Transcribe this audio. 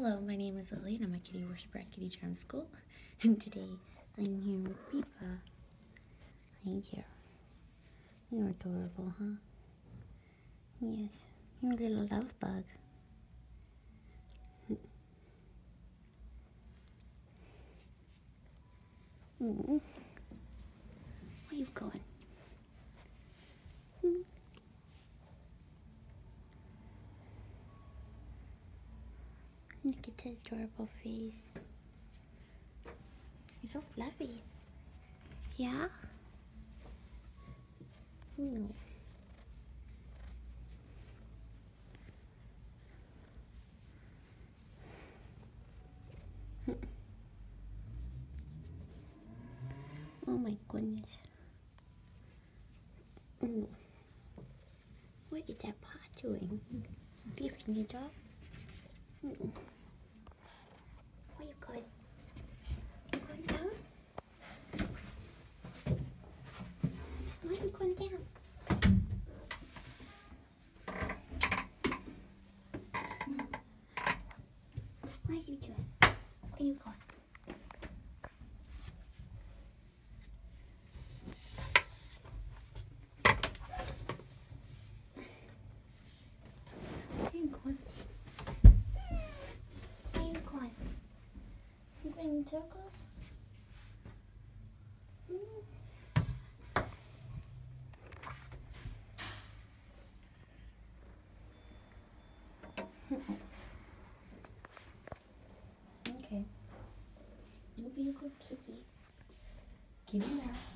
Hello, my name is Lily and I'm a kitty worshiper at Kitty Charm School. And today I'm here with Pipa. Hi there. You're adorable, huh? Yes, you're a little love bug. Where you going? Look at his adorable face. He's so fluffy. Yeah? No. Oh my goodness. What is that paw doing? Do you have a dog? Where you going? You going down? Why are you going down? What are you doing? Where are you going? Where are you going? Where are you going? You going in circles? Okay. You be a good kitty. Kitty now.